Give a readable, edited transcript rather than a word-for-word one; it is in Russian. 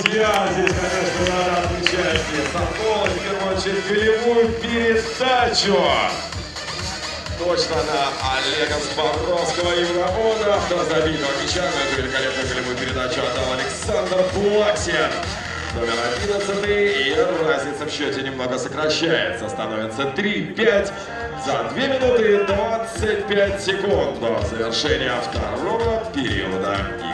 друзья, здесь, конечно, надо отмечать Сокола, в первую очередь, голевую передачу. Точно на Олега Спавровского и Ивановна. Автор забитого мяча, но эту великолепную голевую передачу отдал Александр Плаксин. Номер 11, и разница в счете немного сокращается. Становится 3-5 за 2 минуты 25 секунд до завершения второго периода.